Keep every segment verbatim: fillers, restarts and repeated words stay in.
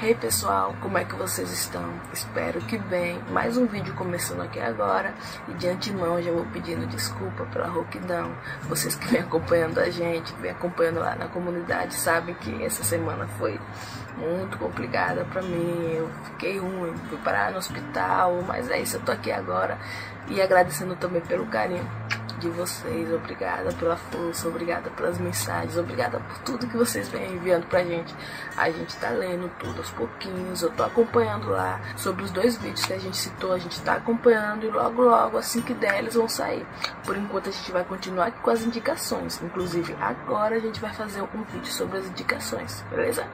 Hey pessoal, como é que vocês estão? Espero que bem. Mais um vídeo começando aqui agora. E de antemão já vou pedindo desculpa pela rouquidão. Vocês que vêm acompanhando a gente, que vêm acompanhando lá na comunidade, sabem que essa semana foi muito complicada pra mim. Eu fiquei ruim, fui parar no hospital, mas é isso, eu tô aqui agora. E agradecendo também pelo carinho de vocês, obrigada pela força, obrigada pelas mensagens, obrigada por tudo que vocês vêm enviando pra gente. A gente tá lendo tudo aos pouquinhos, eu tô acompanhando lá sobre os dois vídeos que a gente citou, a gente tá acompanhando e logo logo, assim que der, eles vão sair. Por enquanto a gente vai continuar aqui com as indicações, inclusive agora a gente vai fazer um vídeo sobre as indicações, beleza?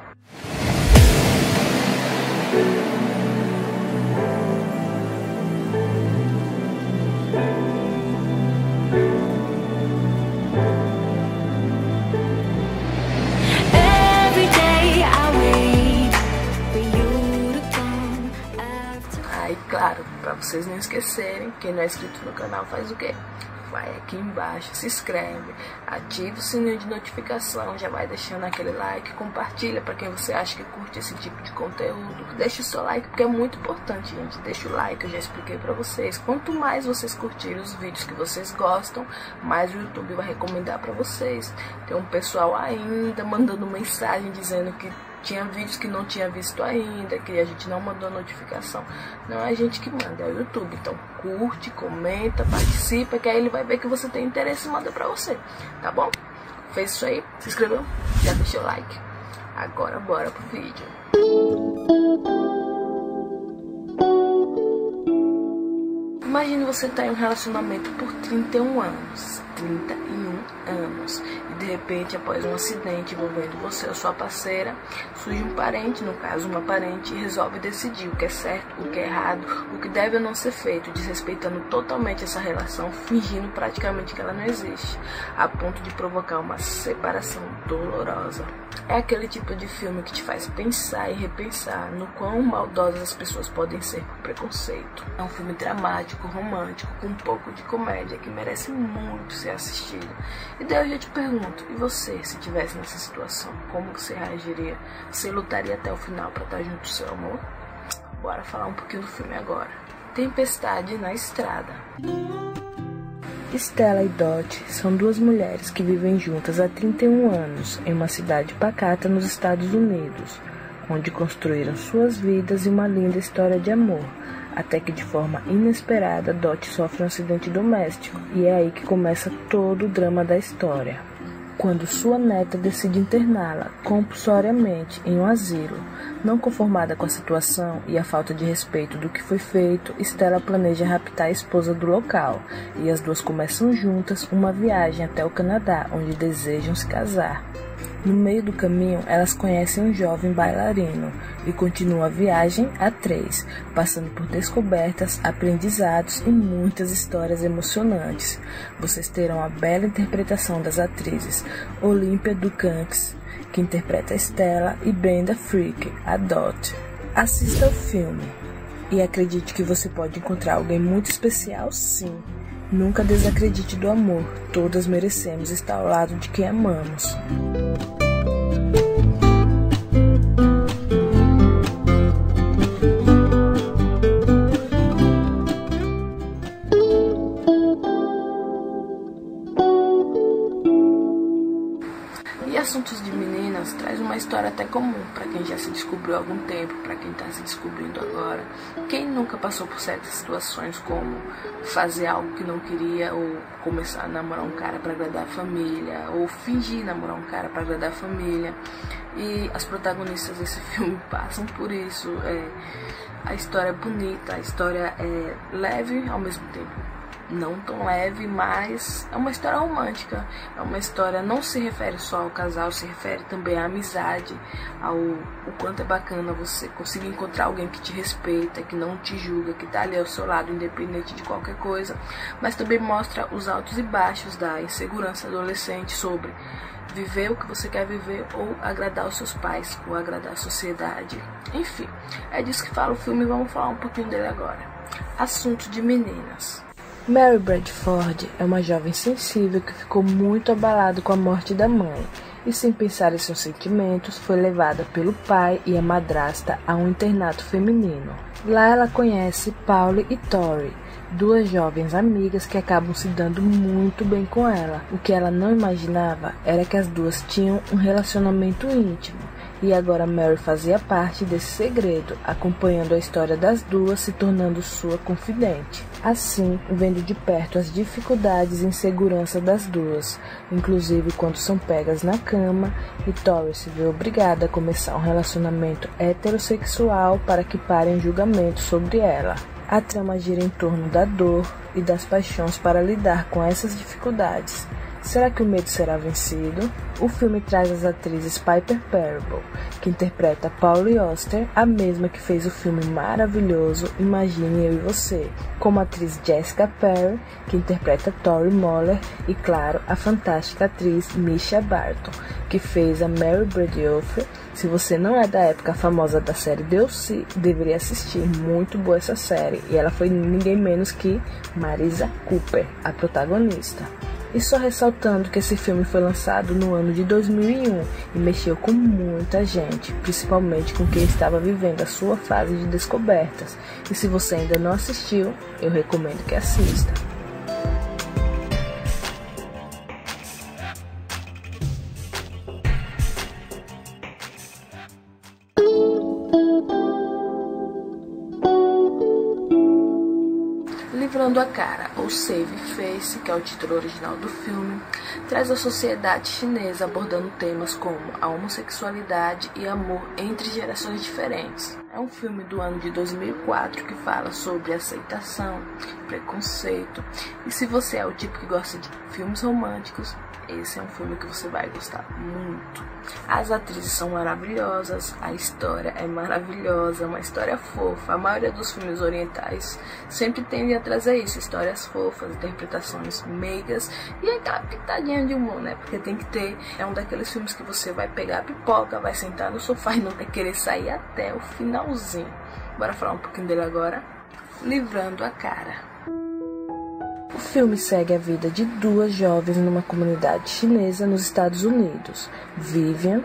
Aí, claro, pra vocês não esquecerem, quem não é inscrito no canal faz o quê? Vai aqui embaixo, se inscreve, ativa o sininho de notificação, já vai deixando aquele like, compartilha pra quem você acha que curte esse tipo de conteúdo. Deixa o seu like porque é muito importante, gente. Deixa o like, eu já expliquei pra vocês. Quanto mais vocês curtirem os vídeos que vocês gostam, mais o YouTube vai recomendar pra vocês. Tem um pessoal ainda mandando mensagem dizendo que tinha vídeos que não tinha visto ainda, que a gente não mandou notificação. Não é a gente que manda, é o YouTube. Então curte, comenta, participa, que aí ele vai ver que você tem interesse e manda pra você, tá bom? Fez isso aí? Se inscreveu? Já deixou o like? Agora bora pro vídeo. Imagine você estar em um relacionamento por trinta e um anos. trinta e um anos. E de repente, após um acidente envolvendo você ou sua parceira, surge um parente, no caso uma parente, e resolve decidir o que é certo, o que é errado, o que deve ou não ser feito, desrespeitando totalmente essa relação, fingindo praticamente que ela não existe, a ponto de provocar uma separação dolorosa. É aquele tipo de filme que te faz pensar e repensar no quão maldosas as pessoas podem ser com preconceito. É um filme dramático, romântico, com um pouco de comédia, que merece muito ser assistido. E daí eu já te pergunto, e você, se estivesse nessa situação, como você reagiria? Você lutaria até o final para estar junto do seu amor? Bora falar um pouquinho do filme agora. Tempestade na Estrada. Stella e Dot são duas mulheres que vivem juntas há trinta e um anos em uma cidade pacata nos Estados Unidos, onde construíram suas vidas e uma linda história de amor, até que de forma inesperada Dot sofre um acidente doméstico e é aí que começa todo o drama da história. Quando sua neta decide interná-la compulsoriamente em um asilo, não conformada com a situação e a falta de respeito do que foi feito, Stella planeja raptar a esposa do local, e as duas começam juntas uma viagem até o Canadá, onde desejam se casar. No meio do caminho, elas conhecem um jovem bailarino e continuam a viagem a três, passando por descobertas, aprendizados e muitas histórias emocionantes. Vocês terão a bela interpretação das atrizes Olympia Dukakis, que interpreta a Stella, e Brenda Frick, a Dot. Assista ao filme e acredite que você pode encontrar alguém muito especial, sim. Nunca desacredite do amor, todas merecemos estar ao lado de quem amamos. E Assuntos de Meninas traz uma história até comum para quem já se descobriu há algum tempo, para quem está se descobrindo agora. Quem nunca passou por certas situações como fazer algo que não queria, ou começar a namorar um cara para agradar a família, ou fingir namorar um cara para agradar a família. E as protagonistas desse filme passam por isso. É, a história é bonita, a história é leve ao mesmo tempo não tão leve, mas é uma história romântica, é uma história, não se refere só ao casal, se refere também à amizade, ao o quanto é bacana você conseguir encontrar alguém que te respeita, que não te julga, que tá ali ao seu lado, independente de qualquer coisa, mas também mostra os altos e baixos da insegurança adolescente sobre viver o que você quer viver, ou agradar os seus pais, ou agradar a sociedade. Enfim, é disso que fala o filme e vamos falar um pouquinho dele agora. Assunto de Meninas. Mary Bradford é uma jovem sensível que ficou muito abalada com a morte da mãe e, sem pensar em seus sentimentos, foi levada pelo pai e a madrasta a um internato feminino. Lá ela conhece Pauli e Tori, duas jovens amigas que acabam se dando muito bem com ela. O que ela não imaginava era que as duas tinham um relacionamento íntimo, e agora Mary fazia parte desse segredo, acompanhando a história das duas, se tornando sua confidente. Assim, vendo de perto as dificuldades e insegurança das duas, inclusive quando são pegas na cama, e Tori se vê obrigada a começar um relacionamento heterossexual para que parem o julgamento sobre ela. A trama gira em torno da dor e das paixões para lidar com essas dificuldades. Será que o medo será vencido? O filme traz as atrizes Piper Perabo, que interpreta Pauli Auster, a mesma que fez o filme maravilhoso Imagine Eu e Você, como a atriz Jessica Perry, que interpreta Tori Moller, e, claro, a fantástica atriz Misha Barton, que fez a Mary Bradioff. Se você não é da época famosa da série D L C, deveria assistir, muito boa essa série, e ela foi ninguém menos que Marisa Cooper, a protagonista. E só ressaltando que esse filme foi lançado no ano de dois mil e um e mexeu com muita gente, principalmente com quem estava vivendo a sua fase de descobertas. E se você ainda não assistiu, eu recomendo que assista. Livrando a Cara, ou Save Face, que é o título original do filme, traz a sociedade chinesa abordando temas como a homossexualidade e amor entre gerações diferentes. É um filme do ano de dois mil e quatro que fala sobre aceitação, preconceito, e se você é o tipo que gosta de filmes românticos, esse é um filme que você vai gostar muito. As atrizes são maravilhosas, a história é maravilhosa, uma história fofa. A maioria dos filmes orientais sempre tende a trazer isso, histórias fofas, interpretações meigas e aquela pitadinha de humor, né? Porque tem que ter, é um daqueles filmes que você vai pegar a pipoca, vai sentar no sofá e não vai querer sair até o finalzinho. Bora falar um pouquinho dele agora? Livrando a Cara. O filme segue a vida de duas jovens numa comunidade chinesa nos Estados Unidos, Vivian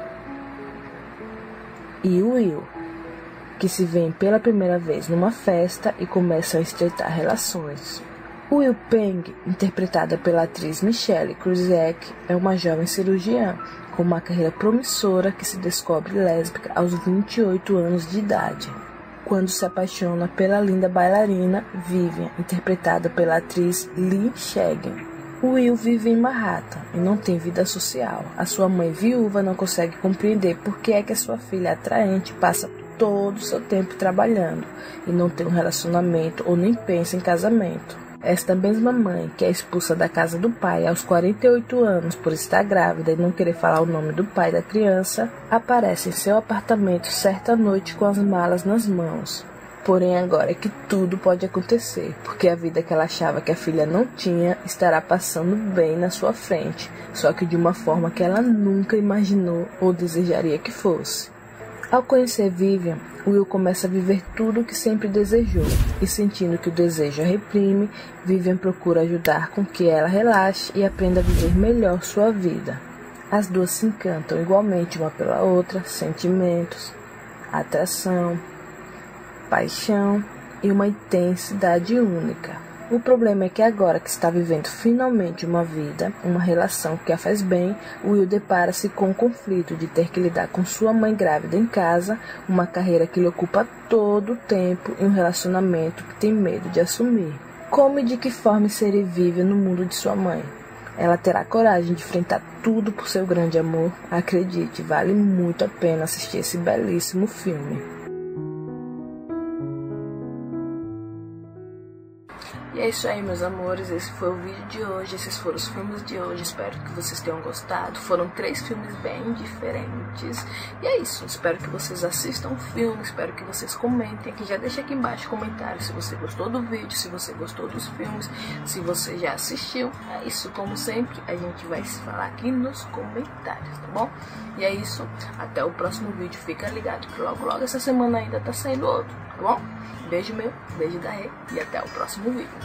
e Will, que se veem pela primeira vez numa festa e começam a estreitar relações. Will Peng, interpretada pela atriz Michelle Krusiek, é uma jovem cirurgiã com uma carreira promissora que se descobre lésbica aos vinte e oito anos de idade, quando se apaixona pela linda bailarina Vivian, interpretada pela atriz Lee Chegen. Will vive em Manhattan e não tem vida social. A sua mãe viúva não consegue compreender por que é que a sua filha atraente passa todo o seu tempo trabalhando e não tem um relacionamento ou nem pensa em casamento. Esta mesma mãe, que é expulsa da casa do pai aos quarenta e oito anos por estar grávida e não querer falar o nome do pai da criança, aparece em seu apartamento certa noite com as malas nas mãos. Porém, agora é que tudo pode acontecer, porque a vida que ela achava que a filha não tinha estará passando bem na sua frente, só que de uma forma que ela nunca imaginou ou desejaria que fosse. Ao conhecer Vivian, Will começa a viver tudo o que sempre desejou, e sentindo que o desejo a reprime, Vivian procura ajudar com que ela relaxe e aprenda a viver melhor sua vida. As duas se encantam igualmente uma pela outra, sentimentos, atração, paixão e uma intensidade única. O problema é que agora que está vivendo finalmente uma vida, uma relação que a faz bem, Will depara-se com o conflito de ter que lidar com sua mãe grávida em casa, uma carreira que lhe ocupa todo o tempo e um relacionamento que tem medo de assumir. Como e de que forma inserir Vivian no mundo de sua mãe? Ela terá coragem de enfrentar tudo por seu grande amor? Acredite, vale muito a pena assistir esse belíssimo filme. E é isso aí, meus amores, esse foi o vídeo de hoje, esses foram os filmes de hoje, espero que vocês tenham gostado. Foram três filmes bem diferentes, e é isso, espero que vocês assistam o filme, espero que vocês comentem aqui, já deixa aqui embaixo comentários se você gostou do vídeo, se você gostou dos filmes, se você já assistiu. É isso, como sempre, a gente vai se falar aqui nos comentários, tá bom? E é isso, até o próximo vídeo, fica ligado que logo logo essa semana ainda tá saindo outro, tá bom? Beijo meu, beijo da Rê e até o próximo vídeo.